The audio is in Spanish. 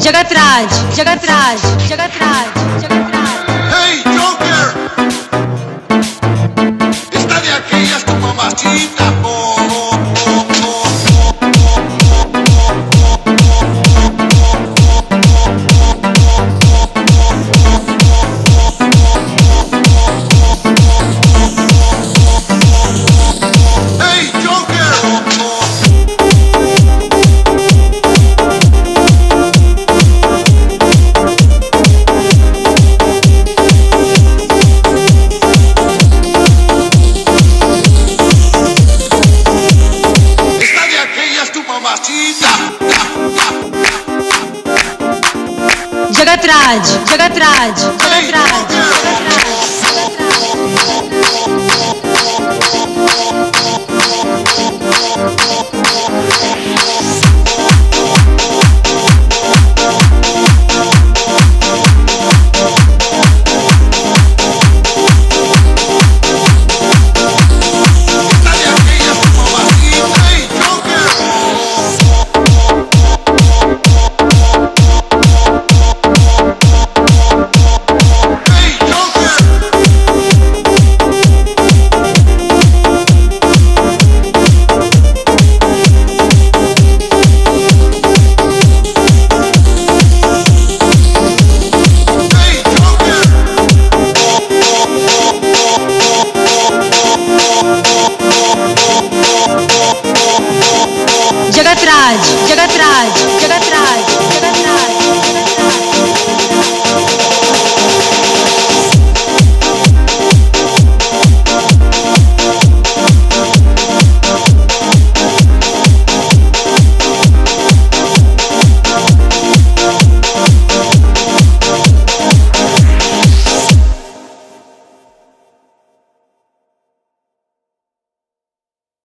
Jagat, Jagat, Jagat. Hey, Joker, esta de aquella es tu mamacita, Hey, Joker. Esta de aquella es tu mamacita. Jagat, Jagat, Hey, Jagat. Esta de aquella es tu mamacita. Hey, Joker. Hey, Joker. Hey, Joker. Jagat, Jagat, Jagat.